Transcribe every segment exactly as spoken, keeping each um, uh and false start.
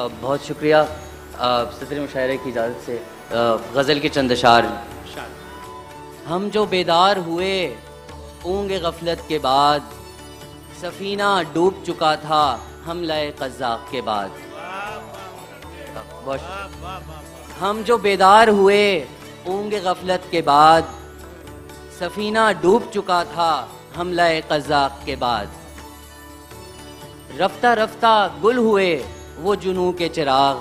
बहुत शुक्रिया। सदर मुशायरे की इजाज़त से गज़ल के चंद अशार। हम जो बेदार हुए ऊँगे गफलत के बाद, सफ़ीना डूब चुका था हमले क़ज़्ज़ाक़ के बाद। हम जो बेदार हुए ऊँगे गफलत के बाद, सफ़ीना डूब चुका था हमले क़ज़्ज़ाक़ के बाद। रफ्ता रफ्ता गुल हुए वो जुनू के चिराग,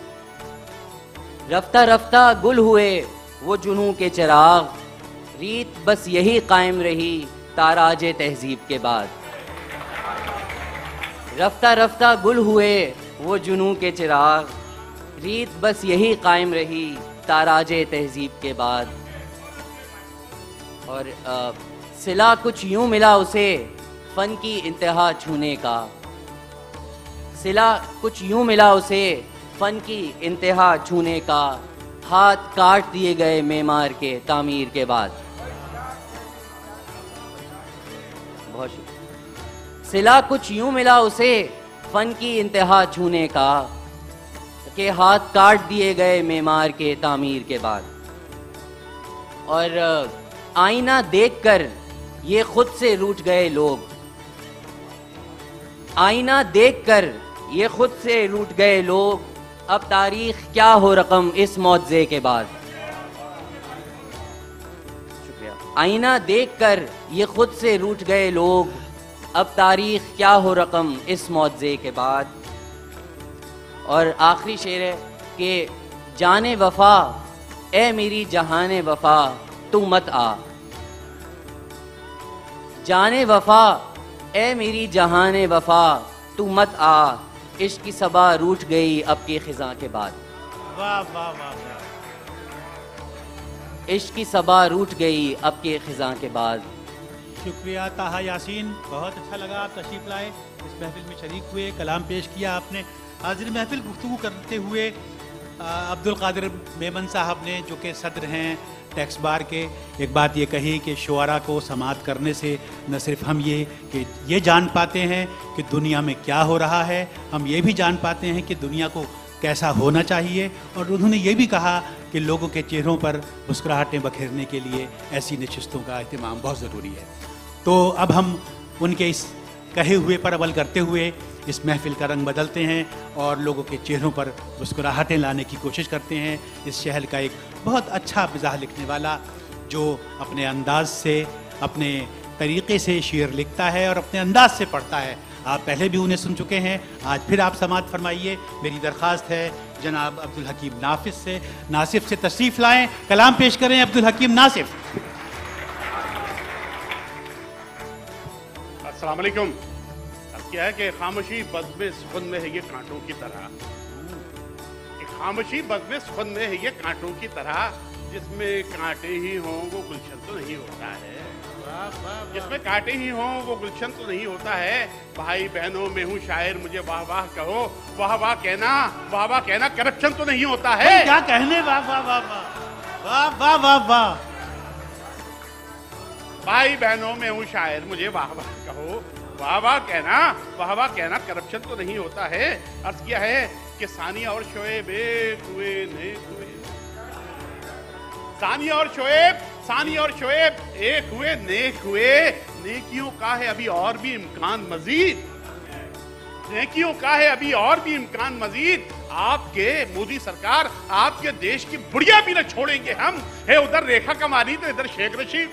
रफ्ता रफ्ता गुल हुए वो जुनू के चिराग, रीत बस यही कायम रही ताराजे तहजीब के बाद। रफ्ता रफ्ता गुल हुए वो जुनू के चिराग, रीत बस यही कायम रही ताराजे तहजीब के बाद। और आ, सिला कुछ यूं मिला उसे फन की इंतहा छूने का, सिला कुछ यूं मिला उसे फन की इंतहा छूने का, हाथ काट दिए गए मेमार के तामीर के बाद। बहुत शुक्रिया। सिला कुछ यूं मिला उसे फन की इंतहा छूने का, के हाथ काट दिए गए मेमार के तामीर के बाद। और आईना देखकर ये खुद से रूठ गए लोग, आईना देखकर ये खुद से रूठ गए लोग, अब तारीख क्या हो रकम इस मौजे के बाद। शुक्रिया। आईना देखकर ये खुद से रूठ गए लोग, अब तारीख क्या हो रकम इस मौजे के बाद। और आखिरी शेर है कि जाने वफा ए मेरी जहाने वफा तू मत आ, जाने वफा ए मेरी जहाने वफा तू मत आ, इश्क की सबा रूठ गई अब की खिज़ां के बाद। वाह वाह वाह वाह। इश्क की सबा रूठ गई अब के खिज़ां के बाद। शुक्रिया ताहा यासीन, बहुत अच्छा लगा आप तशरीफ़ लाए, इस महफिल में शरीक हुए, कलाम पेश किया आपने। हाज़िर महफिल गुफ्तगू करते हुए अब्दुल कादिर मेमन साहब ने, जो कि सदर हैं टैक्स बार के, एक बात ये कही कि शुआरा को समाअत करने से न सिर्फ हम ये कि ये जान पाते हैं कि दुनिया में क्या हो रहा है, हम ये भी जान पाते हैं कि दुनिया को कैसा होना चाहिए। और उन्होंने ये भी कहा कि लोगों के चेहरों पर मुस्कुराहटें बखेरने के लिए ऐसी नशिस्तों का अहतमाम बहुत ज़रूरी है। तो अब हम उनके इस कहे हुए पर अमल करते हुए इस महफिल का रंग बदलते हैं और लोगों के चेहरों पर मुस्कुराहटें लाने की कोशिश करते हैं। इस शहर का एक बहुत अच्छा मिज़ाह लिखने वाला, जो अपने अंदाज से, अपने तरीक़े से शेर लिखता है और अपने अंदाज से पढ़ता है। आप पहले भी उन्हें सुन चुके हैं, आज फिर आप समाअत फरमाइए। मेरी दरख्वास्त है जनाब अब्दुल हकीम नासिफ से, नासिफ से तशरीफ़ लाएँ, कलाम पेश करें अब्दुल हकीम नासिफ। अस्सलाम वालेकुम। क्या है कि खामोशी बज़्म सुखन में है ये कांटों की तरह, कि खामोशी बज़्म सुखन में है ये कांटों की तरह, जिसमें कांटे ही हों वो गुलशन तो नहीं होता है, जिसमें कांटे ही हों वो गुलशन तो नहीं होता है। भाई बहनों में हूँ शायर, मुझे वाह वाह कहो, वाह वाह कहना, वाह वाह कहना करप्शन तो नहीं होता है। क्या कहने, वाह वाह वाह वाह वाह वाह वाह। भाई बहनों में हूँ शायर, मुझे वाह वाह कहो, वाह वाह कहना, वाह वाह कहना करप्शन तो नहीं होता है। अर्ज किया है कि सानिया और शोएब एक हुए नेक हुए, सानिया और शोएब, सानिया और शोएब एक हुए नेक हुए, नेकियों का है अभी और भी इम्कान मजीद, नेकियों का है अभी और भी इम्कान मजीद। आपके मोदी सरकार, आपके देश की बुढ़िया भी न छोड़ेंगे हम। है उधर रेखा कमानी तो इधर शेख रशीद।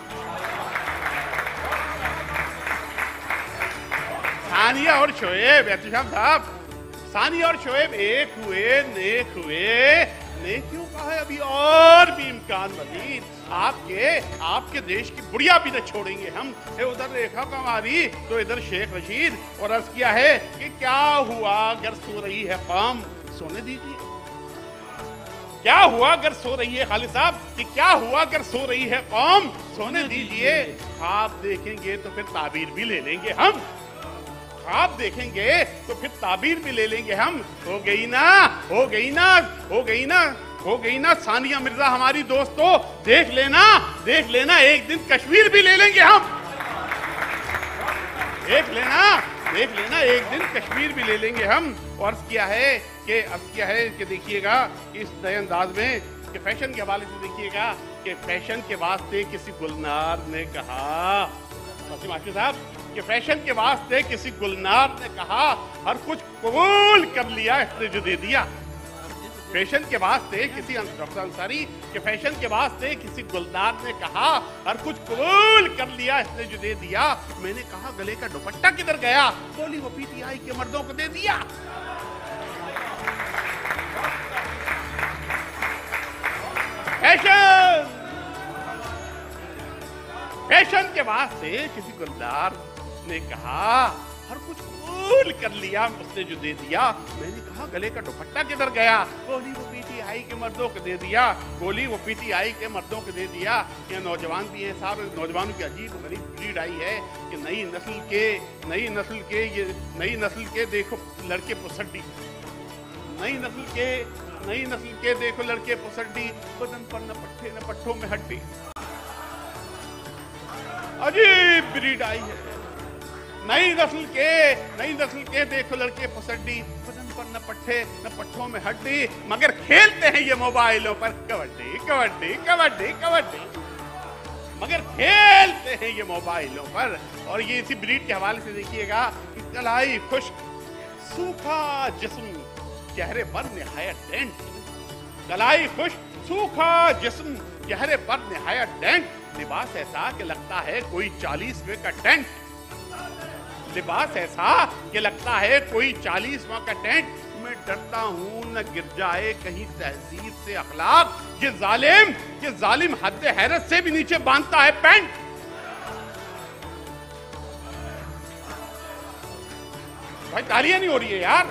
सानिया और शोएब, एहतशाम साहब, सानिया और शोएब एक हुए नेक हुए, नेकियों का है अभी और भी इम्कान मजीद। आपके आपके देश की बुढ़िया भी न छोड़ेंगे हम। है उधर रेखा कमारी तो इधर शेख रशीद। और अर्ज किया है कि क्या हुआ अगर सो रही है कौम, सोने दीजिए। क्या हुआ अगर सो रही है खालिद साहब, कि क्या हुआ अगर सो रही है कौम, सोने दीजिए। ख्वाब देखेंगे तो फिर ताबीर भी ले लेंगे हम, ख्वाब देखेंगे तो फिर ताबीर भी ले लेंगे हम। हो गई ना, हो गई ना, हो गई ना, हो गई ना सानिया मिर्जा हमारी दोस्तों, देख लेना, देख लेना एक दिन कश्मीर भी ले लेंगे हम। देख लेना देख लेना एक दिन कश्मीर भी ले लेंगे हम। और अर्ज किया है कि अर्ज किया है कि देखिएगा इस नए अंदाज में कि फैशन के हवाले से देखिएगा कि फैशन के वास्ते किसी गुलनार ने कहा, वसीम हाशमी साहब, कि फैशन के वास्ते किसी गुलनार ने कहा हर कुछ कबूल कर लिया इसने जो दे दिया। फैशन के वास्ते किसी डॉक्टर अंसारी के फैशन के वास्ते किसी गुलनार ने कहा हर कुछ कबूल कर लिया इसने जो दे दिया। मैंने कहा गले का दुपट्टा किधर गया, बोली वो पीटीआई के मर्दों को दे दिया। फैशन फैशन के वास्ते किसी गुलनार ने कहा हर कुछ कबूल कर लिया उसने जो दे दिया। मैंने कहा गले का दुपट्टा किधर गया, बोली वो पीटीआई के मर्दों को दे दिया। बोली वो पीटीआई के मर्दों को दे दिया। ये नौजवान भी हैं साहब, नौजवानों की अजीब गरीब ब्रीड आई है कि नई नस्ल के नई नस्ल के ये नई नस्ल के देखो लड़के पुसड्डी, नई नस्ल के नई नस्ल के देखो लड़के पुसड्डी, बदन पर न पट्टे न पट्टों में हड्डी। अजीब ब्रीड आई है नई नस्ल के नई नस्ल के देखो लड़के पुसड्डी, बदन पर न पट्टे न पट्टों में हड्डी, मगर खेलते हैं ये मोबाइलों पर कबड्डी कबड्डी कबड्डी कबड्डी, मगर खेलते हैं ये मोबाइलों पर। और ये इसी ब्रीड के हवाले से देखिएगा कि कलाई खुश्क सूखा जिस्म चेहरे पर निहायत डेंट, कलाई खुश्क सूखा जिस्म चेहरे पर निहायत डेंट, लिबास ऐसा कि लगता है कोई चालीसवें का टेंट, लिबास ऐसा कि लगता है कोई चालीसवां का टेंट। मैं डरता हूं न गिर जाए कहीं तहजीब से अखलाक, ये जालिम ये जालिम हद हैरत से भी नीचे बांधता है पैंट। भाई तालियां नहीं हो रही है यार,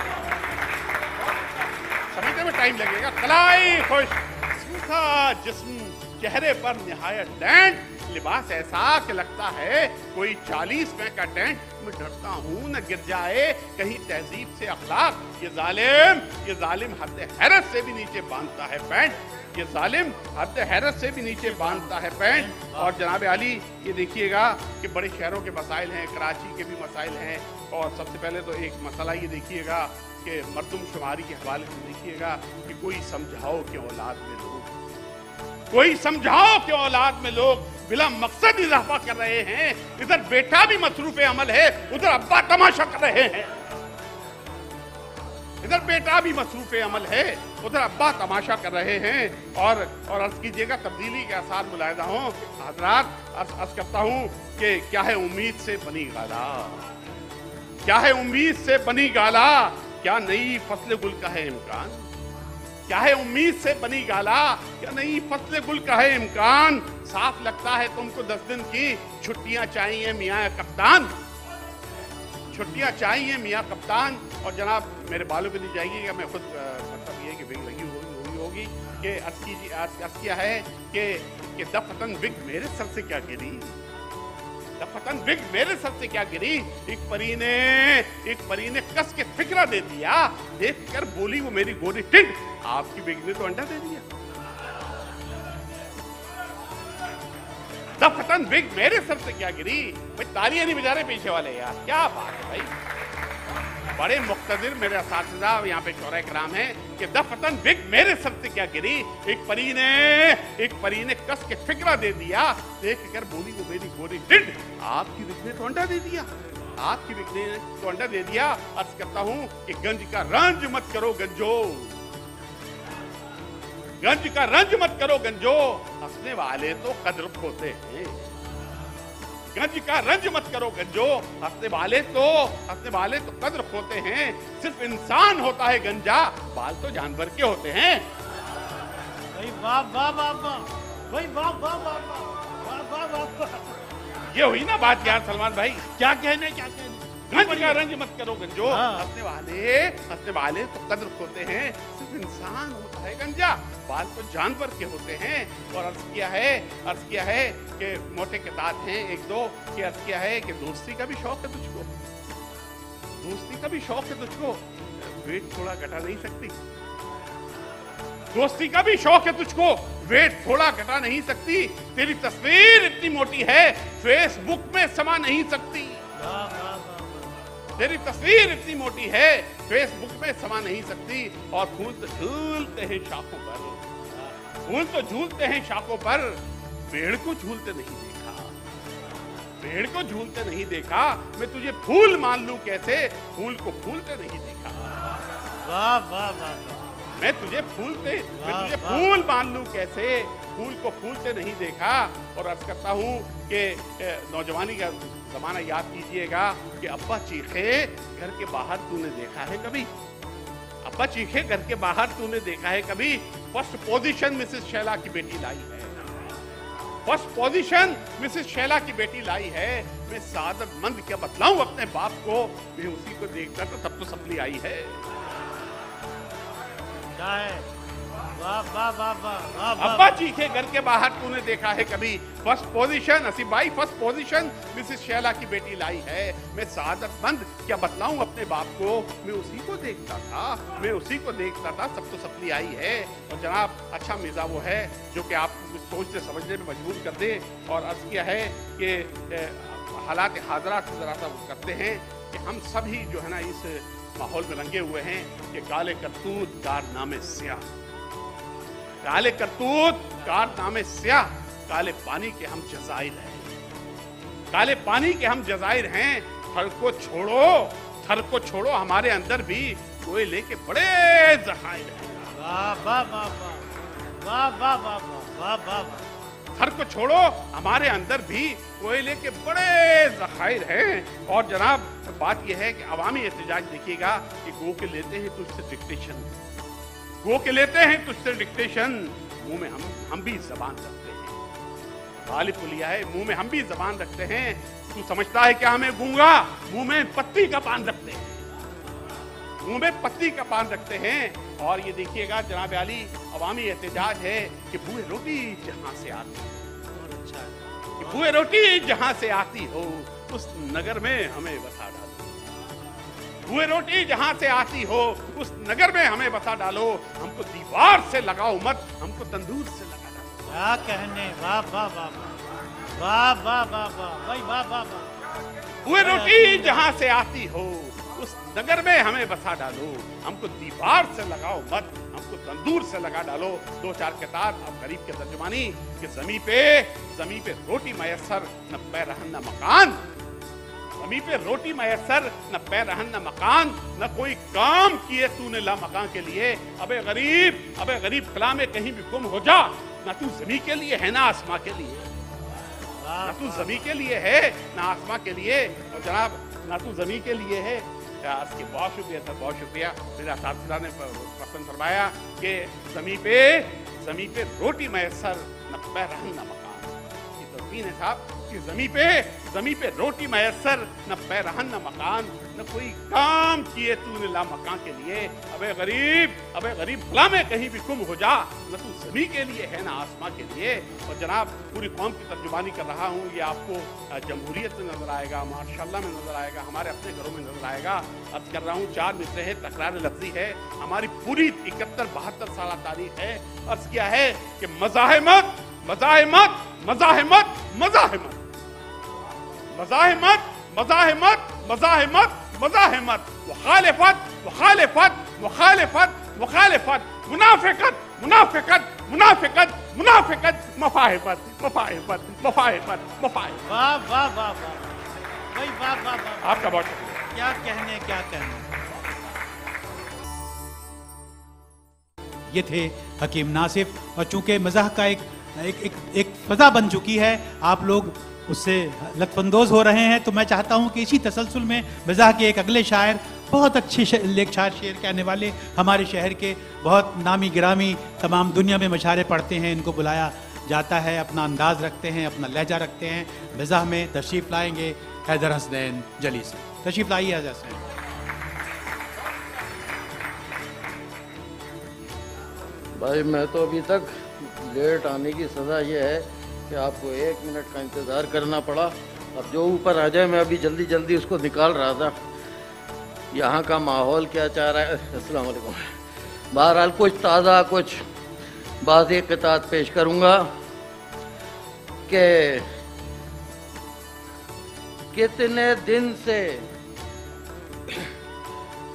समझने में टाइम लगेगा। कलाई खुश सूखा जिस्म चेहरे पर निहायत डेंट, लिबास ऐसा कि लगता है कोई चालीसवें का टेंट। मैं डरता हूं न गिर जाए कहीं तहजीब से अखलाक, ये जालिम ये जालिम हद हैरत से भी नीचे बांधता है पैंट, ये जालिम हद हैरत से भी नीचे बांधता है पैंट। और जनाब आली ये देखिएगा कि बड़े शहरों के मसाइल हैं, कराची के भी मसाइल हैं। और सबसे पहले तो एक मसला ये देखिएगा कि मर्दमशुमारी के हवाले से देखिएगा कि कोई समझाओ कि औलाद में लोग कोई समझाओ कि औलाद में लोग बिला मकसद इजाफा कर रहे हैं। इधर बेटा भी मसरूफ अमल है, उधर अब्बा तमाशा कर रहे हैं। इधर बेटा भी मसरूफ अमल है, उधर अब्बा तमाशा कर रहे हैं। और और अर्ज कीजिएगा तब्दीली के आसार मुलाहिदा हो हजरात। अर्ज अर्ज करता हूं कि क्या है उम्मीद से बनी गाला, क्या है उम्मीद से बनी गाला, क्या नई फसले गुल का है इम्कान, क्या है उम्मीद से बनी गाला, क्या नई फसले गुल का है इम्कान। साफ लगता है तुमको दस दिन की छुट्टियां चाहिए मियां कप्तान, छुट्टियां चाहिए मियां कप्तान। और जनाब मेरे बालों पे नहीं जाएगी, मैं खुद मतलब ये कि विग लगी होगी होगी होगी कि अर्ज कीजिए अर्ज किया है कि कि दफतन विग मेरे सर से क्या गिरी, दफतन विग मेरे सर से क्या गिरी। एक परी ने एक परी ने कस के फिक्रा दे दिया, देख कर बोली वो मेरी गोरी टिंड, आपकी विग ने तो अंडा दे दिया। दफतन विग मेरे सर से क्या गिरी। भाई तालियां नहीं बजा रहे पीछे वाले यार, क्या बात है भाई। बड़े मुख्तदिर मेरे असातिज़ा यहाँ पे शौरा कराम है कि दफतन विग मेरे सर से क्या गिरी। एक परी ने एक परी ने कस के फिक्रा दे दिया, देख कर बोली वो मेरी गोरी टिंड, आपकी विग ने तो अंडा दे दिया, आपकी विग ने तो अंडा दे दिया। अर्ज करता हूं कि गंज का रंज मत करो गंजो, गंज का रंज मत करो गंजो, हंसने वाले तो कद्र खोते हैं। गंज का रंज मत करो गंजो, हंसने वाले तो हंसने वाले तो कद्र खोते हैं। सिर्फ इंसान होता है गंजा, बाल तो जानवर के होते हैं। भाई वाह वाह वाह वाह, भाई वाह वाह वाह वाह वाह वाह वाह। ये हुई ना बात यार सलमान भाई, क्या कहने क्या कहने। गंज का रंज मत करो गंजो, हाँ। हंसने वाले हंसने वाले तो कद्र खोते हैं। सिर्फ इंसान होता है गंजा, बाल तो जानवर के होते हैं। और अर्ज किया है अर्ज किया है कि मोटे के दांत हैं एक दो, कि अर्ज किया है कि दोस्ती का भी शौक है तुझको, दोस्ती का भी शौक है तुझको, वेट थोड़ा घटा नहीं सकती, दोस्ती का भी शौक है तुझको, वेट थोड़ा घटा नहीं सकती। तेरी तस्वीर इतनी मोटी है फेसबुक में समा नहीं सकती। वाह तेरी तस्वीर इतनी मोटी है फेसबुक में समा नहीं सकती, और फूल तो झूलते हैं शाखों पर, फूल तो झूलते हैं शाखों पर, पेड़ को झूलते नहीं देखा, पेड़ को झूलते नहीं देखा, मैं तुझे फूल मान लूं कैसे, फूल को फूलते नहीं देखा। वाह वाह वाह, मैं तुझे फूलते मैं तुझे फूल मान लूं कैसे, फूल को फूलते नहीं देखा। और अर्ज करता हूं कि नौजवानी का जमाना याद कीजिएगा कि अब्बा चीखे घर के बाहर तूने देखा है कभी, अब्बा चीखे घर के बाहर तूने देखा है कभी, फर्स्ट पोजीशन मिसेस शैला की बेटी लाई है, फर्स्ट पोजीशन मिसेस शैला की बेटी लाई है, मैं सादतमंद क्या बतलाऊं अपने बाप को, मैं उसी को देखता तो तब तो सपनी आई है। वाह वाह वाह वाह, अब्बा चीखे घर के बाहर तूने देखा है कभी, फर्स्ट पोजीशन असी भाई फर्स्ट पोजीशन मिसेस शैला की बेटी लाई है, मैं सादतमंद क्या बतलाऊं अपने बाप को, मैं उसी को देखता था, मैं उसी को देखता था, सब तो सपनी आई है। और जनाब अच्छा मिजा वो है जो कि आपको कुछ सोचते समझने में मजबूर कर दे, और अर्ज किया है कि हालात हाजरा से जरा सा करते हैं कि हम सभी जो है ना इस माहौल में रंगे हुए हैं कि काले करतूत कारनामे स्याह, काले करतूत कारनामे स्याह, काले पानी के हम जजाइर हैं, काले पानी के हम जजाइर हैं, थर को छोड़ो, थर को छोड़ो, हमारे अंदर भी कोयले के बड़े जखायर हैं। वाह वाह वाह वाह वाह वाह वाह वाह, थर को छोड़ो, हमारे अंदर भी कोयले के बड़े जखायर हैं। और जनाब बात यह है कि अवामी एहतजाज देखिएगा कि गो के लेते हैं तुझसे डिक्टेशन, गो के लेते हैं तुझसे डिक्टेशन, मुंह में हम हम भी जबान रखते हैं, गालिब को लिया है मुंह में हम भी जबान रखते हैं, तू समझता है क्या हमें गूंगा, मुंह में पत्ती का पान रखते हैं, मुंह में पत्ती का पान रखते हैं। और ये देखिएगा जनाब आली अवामी एहतजाज है कि बुए रोटी जहां से आती हो, बुए रोटी जहां से आती हो उस नगर में हमें बसा डालो, बुए रोटी जहां से आती हो उस नगर में हमें बसा डालो, हमको दीवार से लगाओ मत, हमको तंदूर से लगा डालो। क्या कहने, वाह वाह वाह वाह वाह वाह वाह भाई वाह वाह वाह, बुए रोटी जहां से आती हो उस नगर में हमें बसा डालो, हमको दीवार से लगाओ मत, हमको तंदूर से लगा डालो। दो चार किताब अब गरीब के तर्जुमानी कि जमी पे जमी पे रोटी मयसर न पैरहन न मकान, जमी पे रोटी मयसर न पैरहन न मकान, न कोई काम किए तूने ला मकान के लिए, अबे गरीब अबे गरीब खला में कहीं भी गुम हो जा, ना तू जमी के लिए है ना आसमां के लिए, ना तू जमी के लिए है ना आसमां के लिए। और जनाब ना तू जमी के लिए है, इसके बहुत शुक्रिया सर, बहुत शुक्रिया। मेरा साथीदार ने पसंद फरमाया कि जमी पे जमी पे रोटी मैसर न पैरहन न मकान, ये तस्वीर है साहब कि जमी पे जमी पे रोटी मैसर न पैरहन न मकान, न कोई काम किए तूने ला मकान के लिए, अबे गरीब अबे गरीब भला में कहीं भी गुम हो जा, न तू जमी के लिए है ना आसमां के लिए। और जनाब पूरी कौम की तर्जुमानी कर रहा हूँ, ये आपको जमहूरियत में नजर आएगा, माशाल्लाह में नजर आएगा, हमारे अपने घरों में नजर आएगा। अर्ज कर रहा हूँ चार मिसरे है, तकरार लफ्जी है, हमारी पूरी इकहत्तर बहत्तर साल तारीख है। अर्ज किया है कि मज़ाहिमत मज़ाहिमत मज़ाहिमत मज़ाहिमत मज़ाहिमत मज़ाहिमत मज़ाहिमत मज़ाहिमत मुखालिफत मुखालिफत मुखालिफत मुखालिफत मुनाफिकत मुनाफिकत मुनाफिकत मुनाफिकत मफाहिमत मफाहिमत मफाहिमत मफाहिमत। वाह वाह वाह वाह भाई वाह वाह वाह, आपका बहुत शुक्रिया। क्या कहने क्या कहने। ये थे हकीम नासिफ, और चूंकि मज़ाह का एक एक एक, एक फजा बन चुकी है, आप लोग उससे लत्फानंदोज हो रहे हैं, तो मैं चाहता हूं कि इसी तसलसल में मज़ाह के एक अगले शायर, बहुत अच्छे लेख शायर शेर कहने वाले, हमारे शहर के बहुत नामी गिरामी, तमाम दुनिया में मशारे पढ़ते हैं, इनको बुलाया जाता है, अपना अंदाज़ रखते हैं, अपना लहजा रखते हैं। मज़ाह में तशरीफ़ लाएंगे हैदर हसनैन जली से, तशरीफ़ लाइए हैदर हसनैन। भाई मैं तो अभी तक लेट आने की सज़ा ये है कि आपको एक मिनट का इंतज़ार करना पड़ा। अब जो ऊपर आ जाए, मैं अभी जल्दी जल्दी उसको निकाल रहा था। यहाँ का माहौल क्या चाह रहा है। अस्सलाम वालेकुम। बहरहाल कुछ ताज़ा कुछ बाज़ क़ितात पेश करूँगा कि कितने दिन से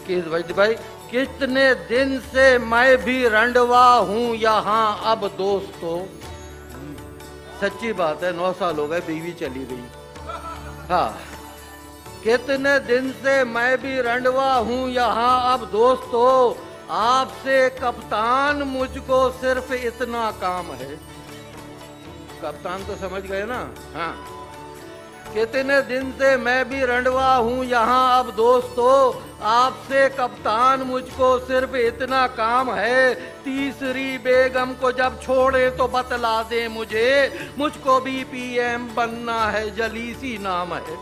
किस वजह भाई, कितने दिन से मैं भी रंडवा हूँ यहाँ अब दोस्तों। सच्ची बात है, नौ साल हो गए, बीवी चली गई। हाँ, कितने दिन से मैं भी रंडवा हूँ यहाँ अब दोस्तों, आपसे कप्तान मुझको सिर्फ इतना काम है। कप्तान तो समझ गए ना। हाँ, कितने दिन से मैं भी रंडवा हूँ यहाँ अब दोस्तों, आपसे कप्तान मुझको सिर्फ इतना काम है, तीसरी बेगम को जब छोड़े तो बतला दे मुझे, मुझको भी पीएम बनना है, जलीसी नाम है।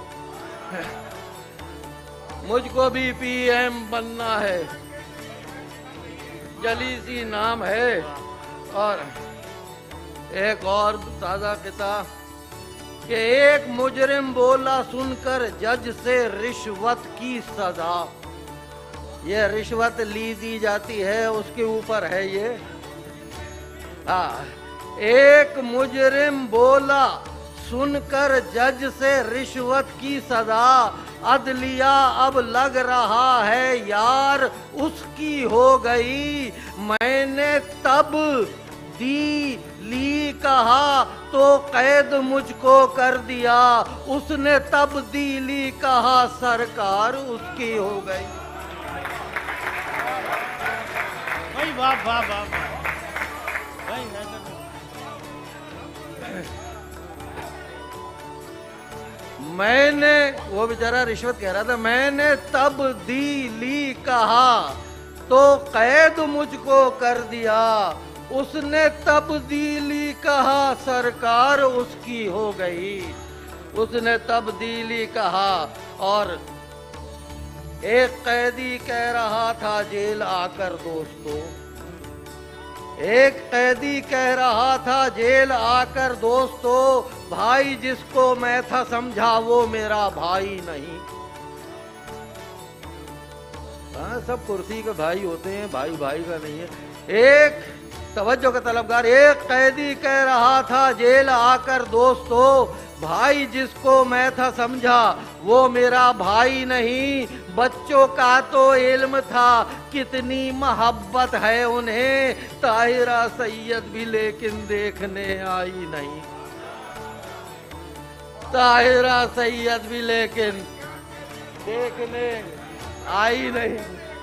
मुझको भी पीएम बनना है, जलीसी नाम है। और एक और ताजा किताब कि एक मुजरिम बोला सुनकर जज से रिश्वत की सजा। ये रिश्वत ली दी जाती है, उसके ऊपर है ये। हाँ, एक मुजरिम बोला सुनकर जज से रिश्वत की सजा, अदलिया अब लग रहा है यार उसकी हो गई। मैंने तब दी ली कहा तो कैद मुझको कर दिया, उसने तब्दीली कहा सरकार उसकी हो गई। भाई वाह वाह वाह भाई। मैंने, वो बेचारा रिश्वत कह रहा था, मैंने तब्दीली कहा तो कैद मुझको कर दिया, उसने तब्दीली कहा सरकार उसकी हो गई। उसने तब्दीली कहा। और एक कैदी कह रहा था जेल आकर दोस्तों, एक कैदी कह रहा था जेल आकर दोस्तों, भाई जिसको मैं था समझा वो मेरा भाई नहीं। हाँ, सब कुर्सी के भाई होते हैं, भाई भाई का नहीं है। एक तवज्जो का तलबगार, एक कैदी कह रहा था जेल आकर दोस्तों, भाई जिसको मैं था समझा वो मेरा भाई नहीं। बच्चों का तो इल्म था कितनी मोहब्बत है उन्हें, ताहिरा सैयद भी लेकिन देखने आई नहीं। ताहिरा सैयद भी लेकिन देखने आई नहीं।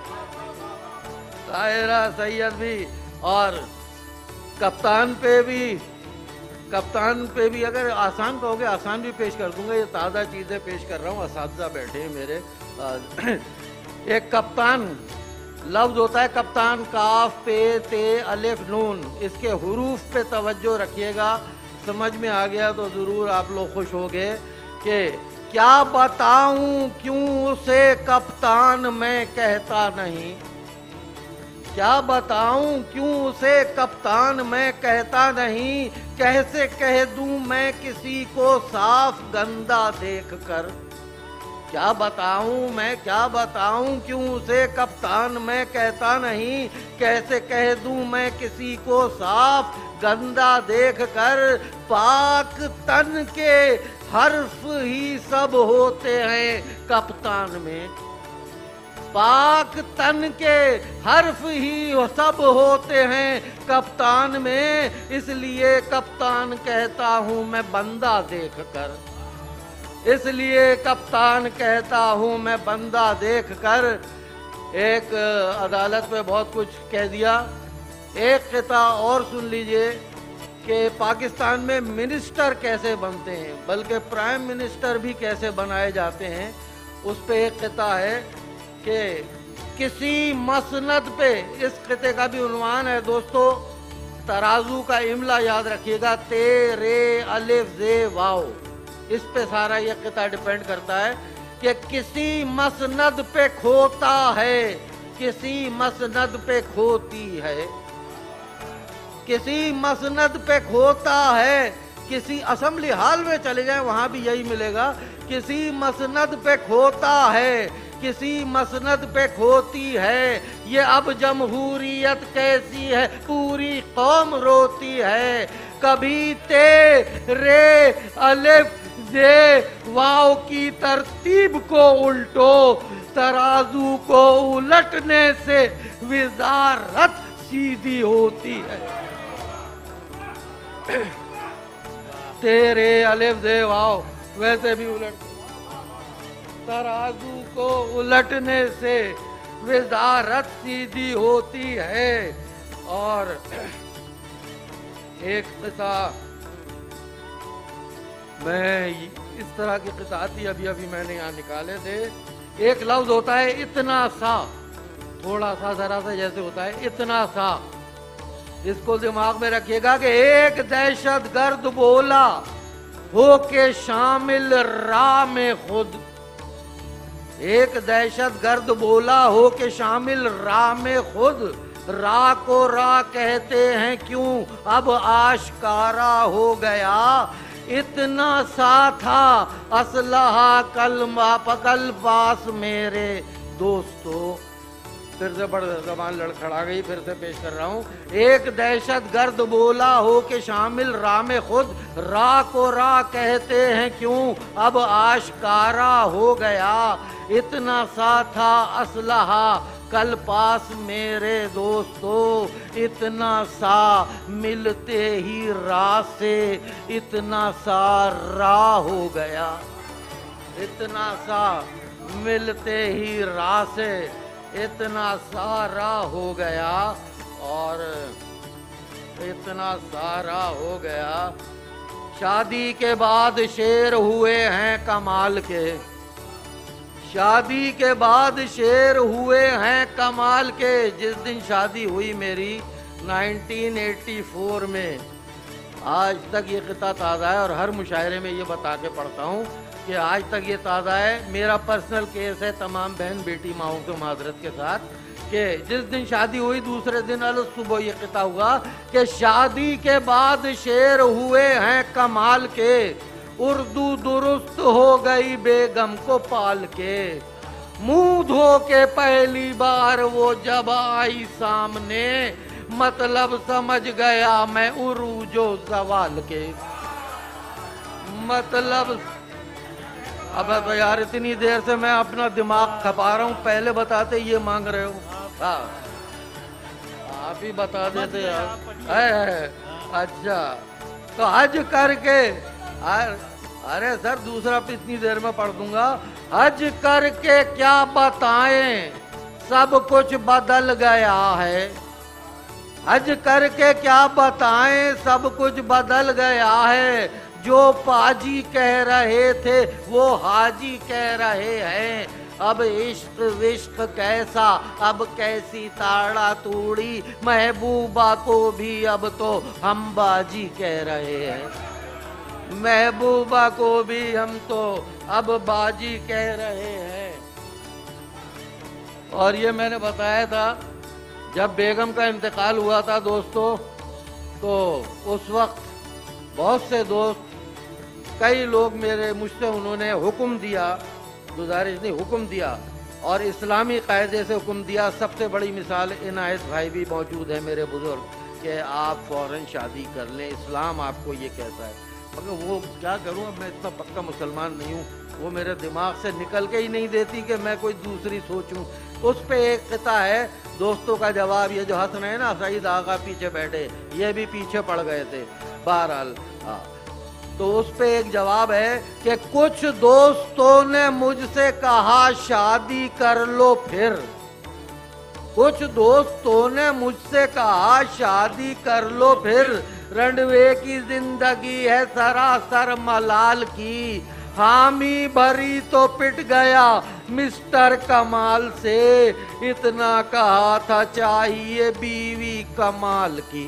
ताहिरा सैयद भी। और कप्तान पे भी, कप्तान पे भी अगर आसान कहोगे आसान भी पेश कर दूंगा। ये ताज़ा चीज़ें पेश कर रहा हूँ, असातिज़ा बैठे हैं मेरे। एक कप्तान लफ्ज़ होता है कप्तान, काफ पे ते अलिफ नून, इसके हुरूफ पे तवज्जो रखिएगा। समझ में आ गया तो ज़रूर आप लोग खुश होंगे कि क्या बताऊं क्यों उसे कप्तान मैं कहता नहीं। क्या बताऊं क्यों उसे कप्तान मैं कहता नहीं, कैसे कह दूं मैं किसी को साफ गंदा देखकर। क्या बताऊं मैं, क्या बताऊं क्यों उसे कप्तान मैं कहता नहीं, कैसे कह दूं मैं किसी को साफ गंदा देखकर। पाक तन के हर्फ ही सब होते हैं कप्तान में, पाक तन के हर्फ ही सब होते हैं कप्तान में, इसलिए कप्तान कहता हूं मैं बंदा देखकर। इसलिए कप्तान कहता हूं मैं बंदा देखकर। एक अदालत में बहुत कुछ कह दिया। एक किता और सुन लीजिए कि पाकिस्तान में मिनिस्टर कैसे बनते हैं, बल्कि प्राइम मिनिस्टर भी कैसे बनाए जाते हैं। उस पे एक किता है कि किसी मसनद पे, इस किते का भी उन्वान है दोस्तों, तराजू का इमला याद रखिएगा, ते रे अलिफ जे वाओ, इस पे सारा ये किता डिपेंड करता है कि किसी मसनद पे खोता है, किसी मसनद पे खोती है, किसी मसनद पे खोता है। किसी असेंबली हाल में चले जाए वहां भी यही मिलेगा, किसी मसनद पे खोता है, किसी मसनद पे खोती है। ये अब जमहूरियत कैसी है पूरी कौम रोती है, कभी ते रे अलिफ जे वाव की तरतीब को उल्टो, तराजू को उलटने से विजारत सीधी होती है। तेरे अलिफ दे वाव वैसे भी उलट, तराजू को उलटने से विजारत सीधी होती है। और एक किता मैं इस तरह की किताती अभी अभी मैंने यहाँ निकाले थे। एक लफ्ज होता है इतना सा, थोड़ा सा जरा सा जैसे होता है इतना सा। इसको दिमाग में रखिएगा कि एक दहशत गर्द बोला हो के शामिल राह में खुद, एक दहशत गर्द बोला हो के शामिल राह में खुद, राह को राह कहते हैं क्यों अब आशकारा हो गया। इतना सा था असलहा कलमा पकल पास मेरे दोस्तों। फिर से बड़ जबान लड़खड़ा गई, फिर से पेश कर रहा हूँ। एक दहशत गर्द बोला हो के शामिल राह में खुद, राह को राह कहते हैं क्यों अब आशकारा हो गया। इतना सा था असलहा कल पास मेरे दोस्तों, इतना सा मिलते ही राह से इतना सा राह हो गया। इतना सा मिलते ही राह से इतना सारा हो गया। और इतना सारा हो गया। शादी के बाद शेर हुए हैं कमाल के, शादी के बाद शेर हुए हैं कमाल के। जिस दिन शादी हुई मेरी नाइनटीन एटी फोर में, आज तक ये किता ताज़ा है और हर मुशायरे में ये बता के पढ़ता हूँ कि आज तक ये ताज़ा है। मेरा पर्सनल केस है तमाम बहन बेटी माओं के माजरत के साथ कि जिस दिन शादी हुई दूसरे दिन अल सुबह ये किता हुआ कि शादी के बाद शेर हुए हैं कमाल के, उर्दू दुरुस्त हो गई बेगम को पाल के। मुंह धो के पहली बार वो जब आई सामने, मतलब समझ गया मैं उरूजो सवाल के। मतलब अब तो यार इतनी देर से मैं अपना दिमाग खपा रहा हूँ, पहले बताते ये मांग रहे हो। हाँ आप ही बता देते यार। है, अच्छा तो हज करके, अरे सर दूसरा भी इतनी देर में पढ़ दूंगा। हज करके क्या बताएं सब कुछ बदल गया है। हज करके क्या बताएं सब कुछ बदल गया है। जो पाजी कह रहे थे वो हाजी कह रहे हैं। अब इश्क विश्क कैसा, अब कैसी ताड़ा तूड़ी, महबूबा को भी अब तो हम बाजी कह रहे हैं। महबूबा को भी हम तो अब बाजी कह रहे हैं। और ये मैंने बताया था जब बेगम का इंतकाल हुआ था दोस्तों, तो उस वक्त बहुत से दोस्त, कई लोग मेरे मुझसे उन्होंने हुक्म दिया, गुजारिश नहीं हुक्म दिया और इस्लामी कायदे से हुक्म दिया। सबसे बड़ी मिसाल इनायत भाई भी मौजूद है मेरे बुजुर्ग कि आप फौरन शादी कर लें, इस्लाम आपको ये कहता है। मगर वो क्या करूं, अब मैं इतना पक्का मुसलमान नहीं हूं, वो मेरे दिमाग से निकल के ही नहीं देती कि मैं कोई दूसरी सोचूं। उस पे एक किता है दोस्तों का जवाब, ये जो हंस रहे हैं ना सईद आगा पीछे बैठे, ये भी पीछे पड़ गए थे बहरहाल। हाँ तो उस पे एक जवाब है कि कुछ दोस्तों ने मुझसे कहा शादी कर लो फिर। कुछ दोस्तों ने मुझसे कहा शादी कर लो फिर, रंडवे की जिंदगी है सरासर मलाल की। हामी भरी तो पिट गया मिस्टर कमाल से, इतना कहा था चाहिए बीवी कमाल की।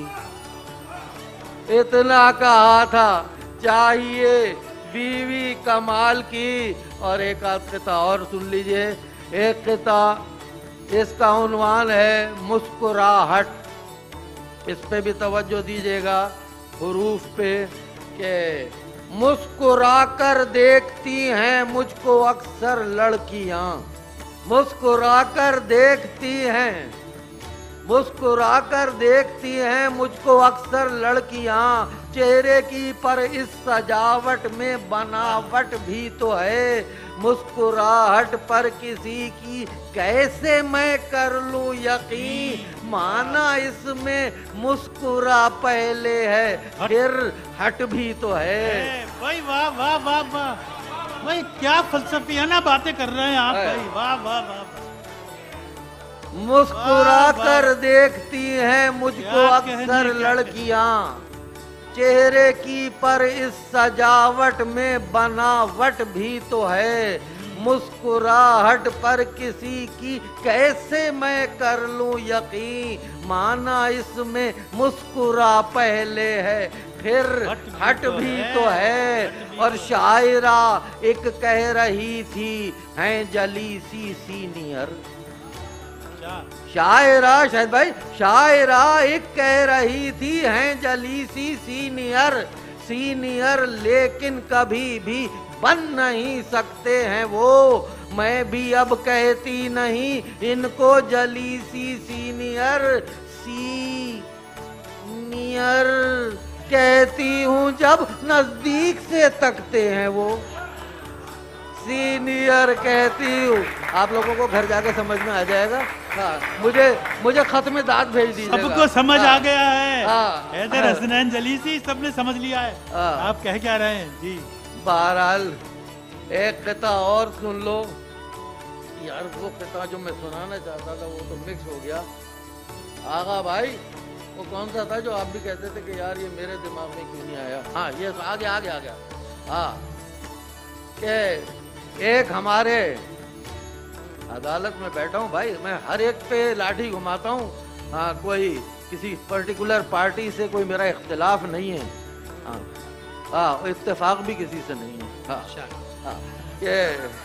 इतना कहा था चाहिए बीवी कमाल की। और एक आध किता और सुन लीजिए। एक किता, इसका उन्वान है मुस्कुराहट। इस पे भी तवज्जो दीजिएगा हुरूफ पे कि मुस्कुराकर देखती हैं मुझको अक्सर लड़कियां। मुस्कुराकर देखती हैं मुस्कुराकर देखती हैं मुझको अक्सर लड़कियां। चेहरे की पर इस सजावट में बनावट भी तो है, मुस्कुराहट पर किसी की कैसे मैं कर लूं यकीन, माना इसमें मुस्कुरा पहले है फिर हट भी तो है। भाई वाह वाह वाह वाह भाई, क्या फलसफियाना बातें कर रहे हैं आप भाई, वाह वाह वाह। मुस्कुरा कर देखती हैं मुझको अक्सर लड़कियां, चेहरे की पर इस सजावट में बनावट भी तो है, मुस्कुराहट पर किसी की कैसे मैं कर लूं यकीन, माना इसमें मुस्कुरा पहले है फिर हट भी तो है। और शायरा एक कह रही थी हैं जली सी सीनियर, शायरा शायद भाई शायरा एक कह रही थी हैं जली सी सीनियर, सीनियर लेकिन कभी भी बन नहीं सकते हैं वो, मैं भी अब कहती नहीं इनको जली सी सीनियर, सीनियर कहती हूँ जब नजदीक से तकते हैं वो, सीनियर कहती हूँ। आप लोगों को घर जाके समझ में आ जाएगा। हाँ, मुझे मुझे खत में दाद भेज दीजिएगा। सबको समझ हाँ, आ गया है। हाँ, हैदर हसनैन जलीसी सबने समझ लिया है। हाँ, आप कह क्या रहे हैं जी? बहरहाल एक किता और सुन लो यार, वो किता जो मैं सुनाना चाहता था वो तो मिक्स हो गया। आगा भाई वो कौन सा था जो आप भी कहते थे कि यार ये मेरे दिमाग में क्यों नहीं आया? हाँ ये आ गया आ गया आ गया हाँ, के एक हमारे अदालत में बैठा हूँ भाई, मैं हर एक पे लाठी घुमाता हूँ। हाँ, कोई किसी पर्टिकुलर पार्टी से कोई मेरा इख्तिलाफ नहीं है। हाँ हाँ, इत्तेफाक भी किसी से नहीं है। हाँ हाँ, ये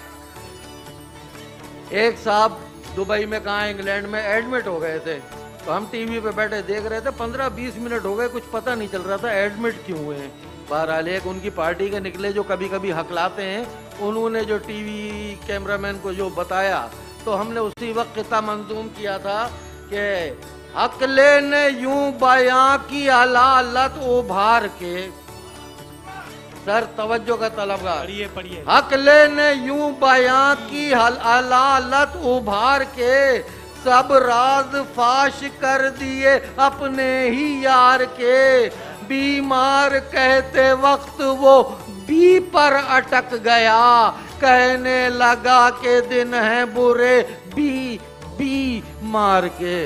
एक साहब दुबई में कहाँ इंग्लैंड में एडमिट हो गए थे, तो हम टीवी पे बैठे देख रहे थे, पंद्रह बीस मिनट हो गए, कुछ पता नहीं चल रहा था एडमिट क्यों हुए हैं। बहरहाल एक उनकी पार्टी के निकले जो कभी कभी हकलाते हैं, उन्होंने जो टीवी कैमरामैन को जो बताया, तो हमने उसी वक्त किता मंजूम किया था कि अकले ने यूं बयां की अलालत उभार के, सर तवज्जो का तलबगार, पढ़िए पढ़िए। अकले ने यूं बयां की अलालत उभार के, सब राज फाश कर दिए अपने ही यार के, बीमार कहते वक्त वो बी पर अटक गया, कहने लगा के दिन है बुरे बी बी मार के,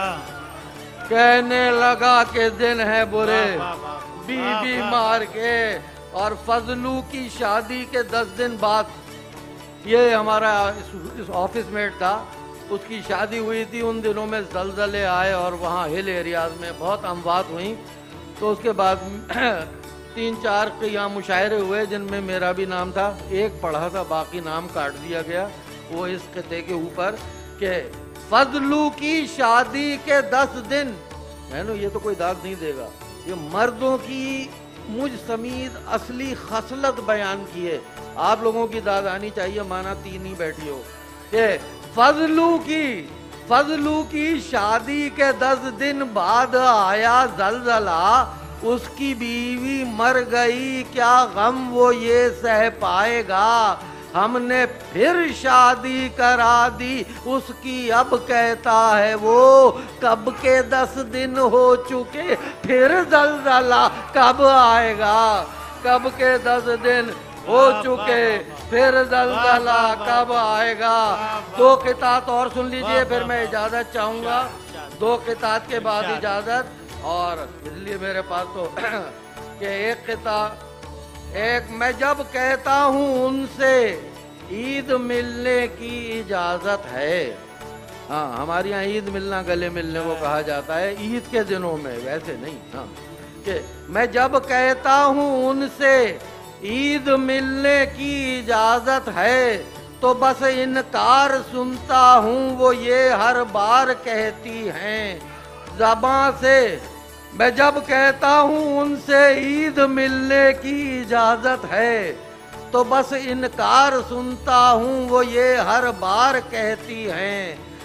कहने लगा के दिन है बुरे बी बी मार के। और फजलू की शादी के दस दिन बाद, ये हमारा इस, इस ऑफिस मेट था, उसकी शादी हुई थी। उन दिनों में जलजले आए और वहाँ हिल एरियाज में बहुत अमवात हुई। तो उसके बाद तीन चार के यहाँ मुशायरे हुए जिनमें मेरा भी नाम था। एक पढ़ा था, बाकी नाम काट दिया गया। वो इस खिते के ऊपर के फजलू की शादी के दस दिन, है ना, ये तो कोई दाग नहीं देगा, ये मर्दों की मुझ समीत असली खसलत बयान की है। आप लोगों की दाद आनी चाहिए, माना तीन ही बैठी हो। ये फजलू की फजलू की शादी के दस दिन बाद आया जलजला, उसकी बीवी मर गई, क्या गम वो ये सह पाएगा, हमने फिर शादी करा दी उसकी, अब कहता है वो कब के दस दिन हो चुके, फिर जलजला कब आएगा, कब के दस दिन हो चुके, फिर जलजला कब आएगा। दो किताब और सुन लीजिए, फिर मैं इजाजत चाहूंगा। दो किताब के बाद इजाजत, और इसलिए मेरे पास तो कि एक किताब, एक मैं जब कहता हूँ उनसे ईद मिलने की इजाजत है। हाँ, हमारे यहाँ ईद मिलना, गले मिलने को कहा जाता है, ईद के दिनों में, वैसे नहीं। हाँ, कि मैं जब कहता हूँ उनसे ईद मिलने की इजाजत है, तो बस इनकार सुनता हूँ वो ये हर बार कहती हैं ज़बां से। मैं जब कहता हूँ उनसे ईद मिलने की इजाजत है, तो बस इनकार सुनता हूँ वो ये हर बार कहती हैं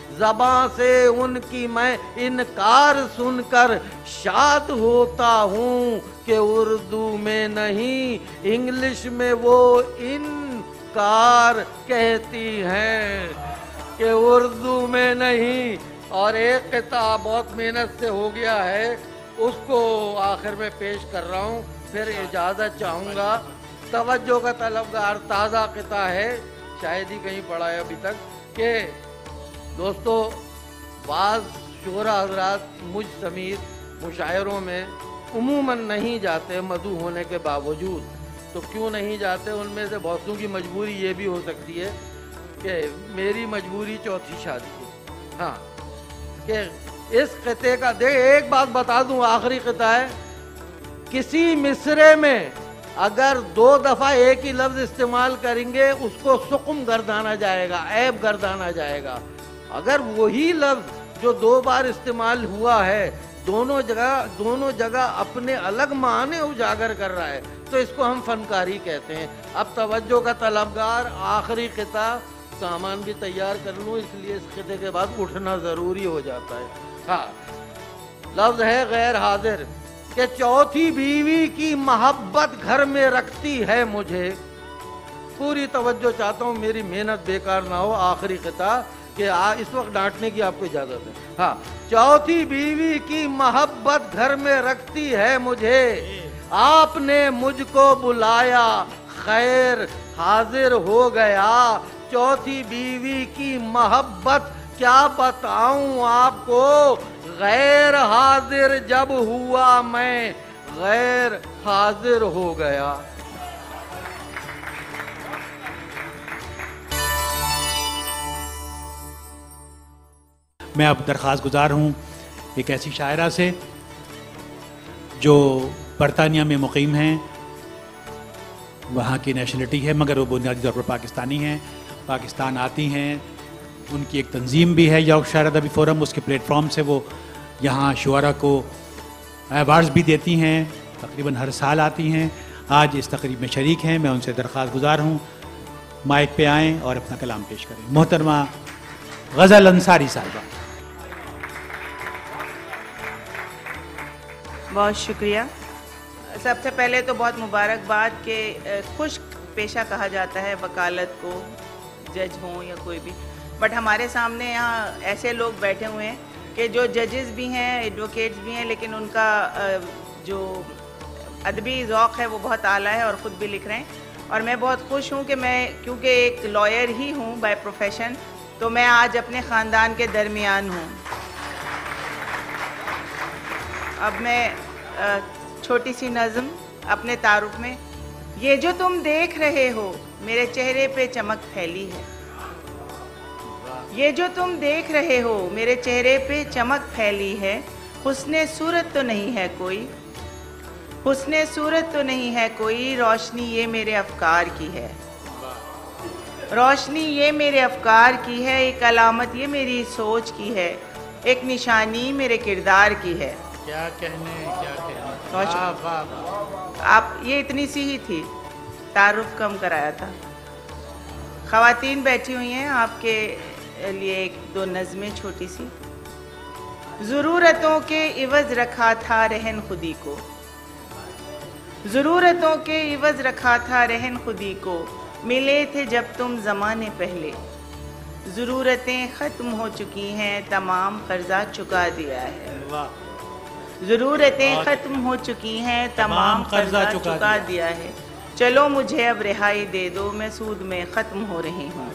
ज़बां से उनकी मैं इनकार सुनकर शाद होता हूँ कि उर्दू में नहीं इंग्लिश में वो इनकार कहती हैं, कि उर्दू में नहीं। और एक किताब बहुत मेहनत से हो गया है, उसको आखिर में पेश कर रहा हूँ, फिर इजाज़त चाहूँगा। तवज्जो का तलबगार ताज़ा किताब है, शायद ही कहीं पढ़ा है अभी तक, कि दोस्तों बाज़ शोरा हज़रात मुझ समेत मुशायरों में उमूमन नहीं जाते मदू होने के बावजूद। तो क्यों नहीं जाते? उनमें से बहुतों की मजबूरी ये भी हो सकती है कि मेरी मजबूरी चौथी शादी है। हाँ, कि इस क़िते का दे एक बात बता दूं, आखिरी क़िता है, किसी मिसरे में अगर दो दफ़ा एक ही लफ्ज़ इस्तेमाल करेंगे उसको सुकुम गर्दाना जाएगा, ऐब गर्दाना जाएगा। अगर वही लफ्ज़ जो दो बार इस्तेमाल हुआ है दोनों जगह दोनों जगह अपने अलग माने उजागर कर रहा है, तो इसको हम फनकारी कहते हैं। अब तवज्जो का तलबगार आखिरी क़िता, सामान भी तैयार कर लूँ इसलिए इस क़िते के बाद उठना ज़रूरी हो जाता है। हाँ, लफ्ज़ है गैर हाजिर, कि चौथी बीवी की मोहब्बत घर में रखती है मुझे। पूरी तवज्जो चाहता हूँ, मेरी मेहनत बेकार ना हो। आखिरी क़िता कि आ, इस वक्त डांटने की आपको इजाज़त है। हाँ, चौथी बीवी की मोहब्बत घर में रखती है मुझे, आपने मुझको बुलाया खैर हाजिर हो गया। चौथी बीवी की मोहब्बत क्या बताऊं आपको, गैर हाजिर जब हुआ मैं गैर हाजिर हो गया। मैं अब दरख्वास्त गुजार हूँ एक ऐसी शायरा से जो बरतानिया में मुकीम हैं, वहाँ की नेशनलिटी है मगर वो बुनियादी तौर पर पाकिस्तानी हैं, पाकिस्तान आती हैं। उनकी एक तंजीम भी है यॉर्कशायर अदबी फोरम, उसके प्लेटफॉर्म से वो यहाँ शुआरा को अवार्ड्स भी देती हैं, तकरीबन हर साल आती हैं। आज इस तकरीब में शरीक हैं, मैं उनसे दरख्वास्त गुजार हूँ माइक पे आएँ और अपना कलाम पेश करें। मोहतरमा गज़ल अंसारी साहिबा। बहुत शुक्रिया। सबसे पहले तो बहुत मुबारकबाद के खुश पेशा कहा जाता है वकालत को, जज हों या कोई भी, बट हमारे सामने यहाँ ऐसे लोग बैठे हुए हैं कि जो जजेस भी हैं, एडवोकेट्स भी हैं, लेकिन उनका जो अदबी ज़ौक़ है वो बहुत आला है और ख़ुद भी लिख रहे हैं। और मैं बहुत खुश हूँ कि मैं, क्योंकि एक लॉयर ही हूँ बाय प्रोफेशन, तो मैं आज अपने ख़ानदान के दरमियान हूँ। अब मैं छोटी सी नज़म अपने तारुफ में, ये जो तुम देख रहे हो मेरे चेहरे पे चमक फैली है, ये जो तुम देख रहे हो मेरे चेहरे पे चमक फैली है, हुस्ने सूरत तो नहीं है कोई, हुस्ने सूरत तो नहीं है कोई, रोशनी ये मेरे अफकार की है, रोशनी ये मेरे अफकार की है, एक अलामत ये मेरी सोच की है, एक निशानी मेरे किरदार की है। क्या कहने क्या कहने। वाह वाह, आप ये इतनी सी ही थी, तारुफ कम कराया था। ख़वातीन बैठी हुई हैं, आपके लिए एक दो नज़में छोटी सी। ज़रूरतों के इवज़ रखा था रहन खुदी को, ज़रूरतों के इवज़ रखा था रहन खुदी को, मिले थे जब तुम ज़माने पहले, ज़रूरतें ख़त्म हो चुकी हैं तमाम कर्जा चुका दिया है, ज़रूरतें ख़त्म हो चुकी हैं तमाम कर्जा चुका दिया है, चलो मुझे अब रिहाई दे दो मैं सूद में ख़त्म हो रही हूँ।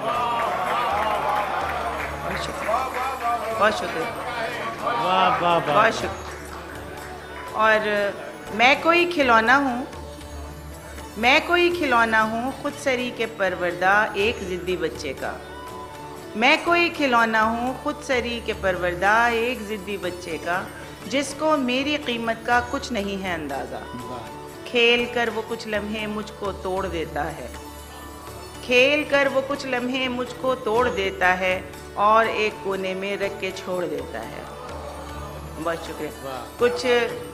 बहुत शुक्रिया, बहुत शुक्रिया, वाह वाह वाह, बहुत शुक्रिया। और मैं कोई खिलौना हूँ, मैं कोई खिलौना हूँ खुद सरी के परवरदा एक ज़िद्दी बच्चे का, मैं कोई खिलौना हूँ खुद सरी के परवरदा एक ज़िद्दी बच्चे का, जिसको मेरी कीमत का कुछ नहीं है अंदाज़ा, खेल कर वो कुछ लम्हे मुझको तोड़ देता है, खेल कर वो कुछ लम्हे मुझको तोड़ देता है और एक कोने में रख के छोड़ देता है। बहुत शुक्रिया। कुछ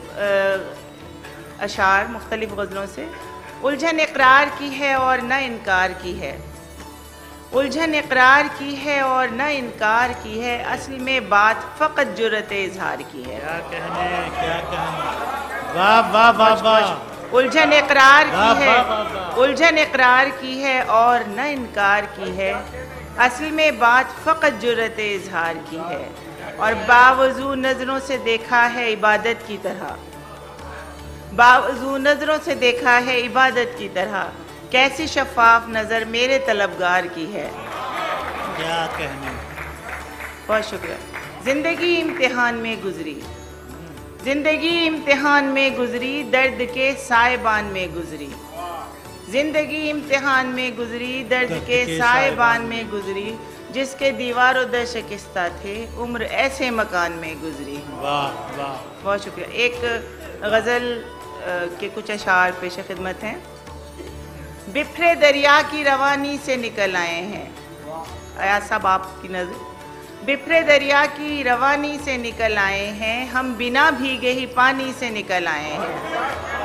अशार मुख्तलिफ गज़लों से। उलझन इकरार की है और न इनकार की है, उलझन इकरार की है और न इनकार की है, असल में बात फ़कत जुर्रत इजहार की है। क्या कहने क्या कहने, वाह वाह वाह वाह। उलझन इकरार वाह, की वाह, वाह, है वाह। उलझन इकरार की है और न इनकार की है, असल में बात फ़कत जुर्रत इजहार की है। और बावजू नज़रों से देखा है इबादत की तरह, बावजू नज़रों से देखा है इबादत की तरह, कैसी शफाफ नज़र मेरे तलबगार की है। क्या कहने। बहुत शुक्रिया। ज़िंदगी इम्तिहान में गुजरी, ज़िंदगी इम्तिहान में गुजरी, दर्द के साइबान में गुजरी। ज़िंदगी इम्तिहान में गुजरी, दर्द के साइबान में गुजरी, जिसके दीवारों दर शिकस्ता थे, उम्र ऐसे मकान में गुजरी। वाह वाह। बहुत शुक्रिया। एक गज़ल के कुछ अशार पेश खिदमत हैं। बिफरे दरिया की रवानी से निकल आए हैं, अयाज साहब आपकी नज़र। बिफरे दरिया की रवानी से निकल आए हैं, हम बिना भीगे ही पानी से निकल आए हैं।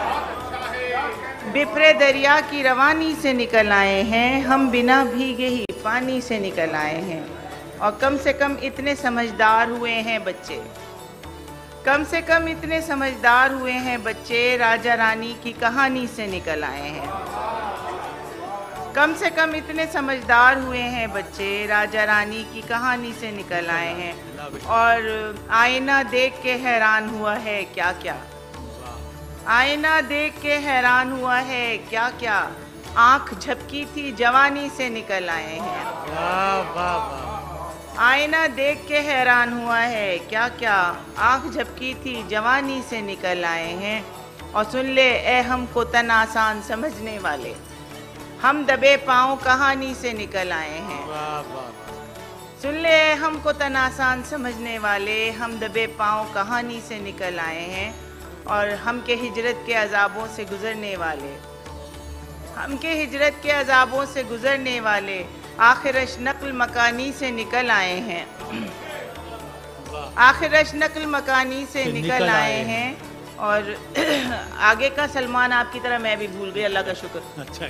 बिफरे दरिया की रवानी से निकल आए हैं, हम बिना भीगे ही पानी से निकल आए हैं। और कम से कम इतने समझदार हुए हैं बच्चे, कम से कम इतने समझदार हुए हैं बच्चे, राजा रानी की कहानी से निकल आए हैं। कम से कम इतने समझदार हुए हैं बच्चे, राजा रानी की कहानी से निकल आए हैं। और आईना देख के हैरान हुआ है क्या क्या, आईना देख के हैरान हुआ है क्या क्या, आंख झपकी थी जवानी से निकल आए हैं। वाह वाह वाह। आईना देख के हैरान हुआ है क्या क्या, आंख झपकी थी जवानी से निकल आए हैं। और सुन ले ए हमको तन आसान समझने वाले, हम दबे पाँव कहानी से निकल आए हैं। वाह वाह। सुन ले हमको तन आसान समझने वाले, हम दबे पाँव कहानी से निकल आए हैं। और हम के हिजरत के अजाबों से गुजरने वाले, हम के हिजरत के अजाबों से गुजरने वाले, आखिरश नक्ल मकानी से निकल आए हैं। आखिरश नक्ल मकानी से निकल, निकल आए हैं। और आगे का सलमान आपकी तरह मैं भी भूल गई, अल्लाह का शुक्र। अच्छा।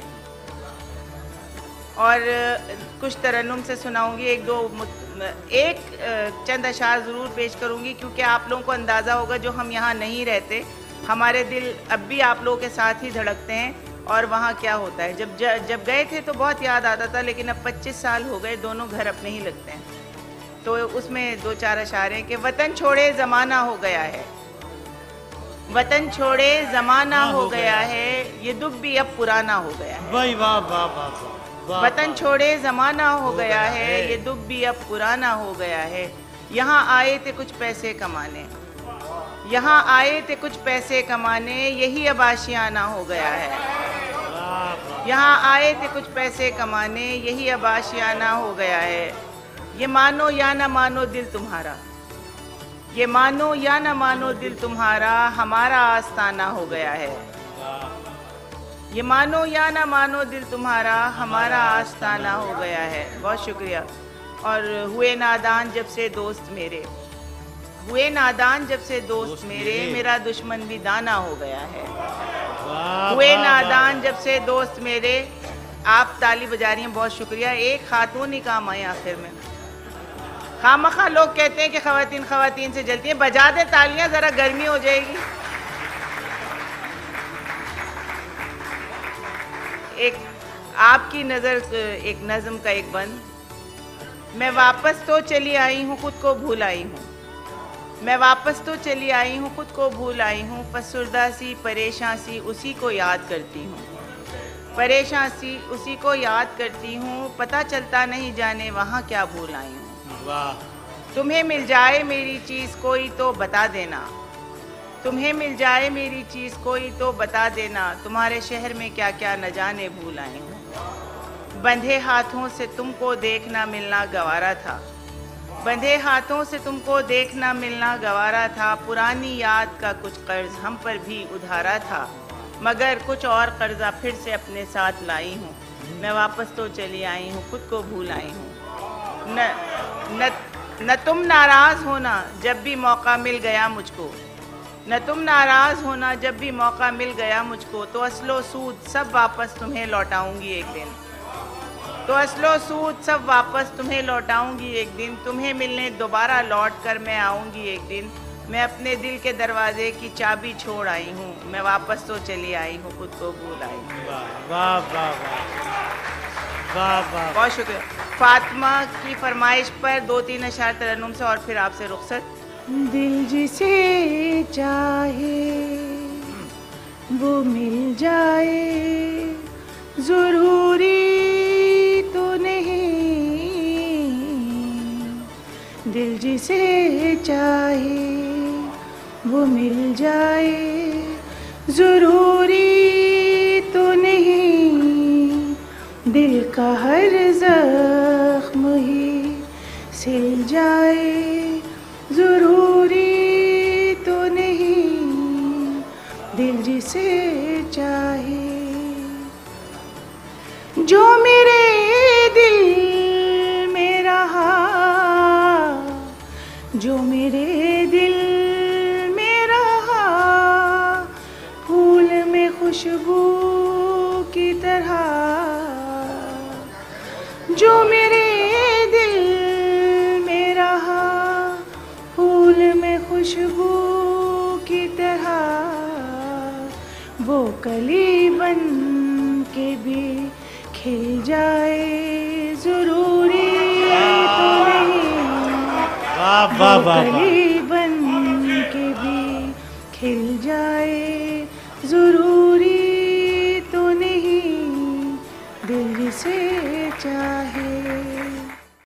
और कुछ तरन्नुम से सुनाऊंगी, एक दो एक चंद अशार ज़रूर पेश करूंगी, क्योंकि आप लोगों को अंदाज़ा होगा जो हम यहाँ नहीं रहते, हमारे दिल अब भी आप लोगों के साथ ही धड़कते हैं। और वहाँ क्या होता है, जब जब गए थे तो बहुत याद आता था, लेकिन अब पच्चीस साल हो गए, दोनों घर अपने ही लगते हैं। तो उसमें दो चार अशारे के, वतन छोड़े ज़माना हो गया है, वतन छोड़े ज़माना हो गया है, ये दुख भी अब पुराना हो गया है। वाह वाह वाह वाह। वतन छोड़े ज़माना हो गया है, ये दुख भी अब पुराना हो गया है। यहाँ आए थे कुछ पैसे कमाने, यहाँ आए थे कुछ पैसे कमाने, यही अब आशियाना हो गया है। यहाँ आए थे कुछ पैसे कमाने, यही अब आशियाना हो गया है। ये मानो या ना मानो दिल तुम्हारा, ये मानो या ना मानो दिल तुम्हारा, हमारा आस्ताना हो गया है। ये मानो या ना मानो दिल तुम्हारा, हमारा आस्ताना हो गया है। बहुत शुक्रिया। और हुए नादान जब से दोस्त मेरे, हुए नादान जब से दोस्त मेरे, मेरा दुश्मन भी दाना हो गया है। हुए नादान जब से दोस्त मेरे, आप ताली बजा रही हैं, बहुत शुक्रिया। एक खातून ही काम आए आखिर में। खामखा लोग कहते हैं कि खवातीन खवातीन से जलती हैं, बजा दे तालियां, जरा गर्मी हो जाएगी। एक आपकी नज़र, एक नज़म का एक बंद। मैं वापस तो चली आई हूँ, खुद को भूल आई हूँ, मैं वापस तो चली आई हूँ, खुद को भूल आई हूँ, फसुर्दा सी परेशान सी उसी को याद करती हूँ, परेशान सी उसी को याद करती हूँ, पता चलता नहीं जाने वहाँ क्या भूल आई हूँ। वाह। तुम्हें मिल जाए मेरी चीज़ कोई तो बता देना, तुम्हें मिल जाए मेरी चीज़ कोई तो बता देना, तुम्हारे शहर में क्या क्या न जाने भूल आई हूँ। बंधे हाथों से तुमको देखना मिलना गवारा था, बंधे हाथों से तुमको देखना मिलना गवारा था, पुरानी याद का कुछ कर्ज हम पर भी उधारा था, मगर कुछ और कर्जा फिर से अपने साथ लाई हूँ। मैं वापस तो चली आई हूँ, खुद को भूल आई हूँ। न न न तुम नाराज़ होना जब भी मौका मिल गया मुझको, न तुम नाराज़ होना जब भी मौका मिल गया मुझको, तो असलो सूद सब वापस तुम्हें लौटाऊंगी एक दिन, तो असलो सूद सब वापस तुम्हें लौटाऊंगी एक दिन, तुम्हें मिलने दोबारा लौट कर मैं आऊंगी एक दिन। मैं अपने दिल के दरवाजे की चाबी छोड़ आई हूँ, मैं वापस तो चली आई हूँ, खुद को भूल आई हूँ। वाह वाह वाह वाह वाह। बहुत शुक्रिया। फातिमा की फरमाइश पर दो तीन अशार तरन्नुम से और फिर आपसे रुखसत। दिल जिसे चाहे वो मिल जाए, जरूरी तो नहीं। दिल जिसे चाहे वो मिल जाए, जरूरी तो नहीं। दिल का हर जख्म ही सिल जाए, जरूरी तो नहीं। दिल जिसे चाहे, जो मेरे दिल में रहा, जो मेरे दिल में रहा, फूल में खुशबू की तरह। जो मेरे दिल में रहा, फूल में खुशबू की तरह। वो कली बन के भी खिल जाए, जरूरी तो नहीं। वाह वाह वाह।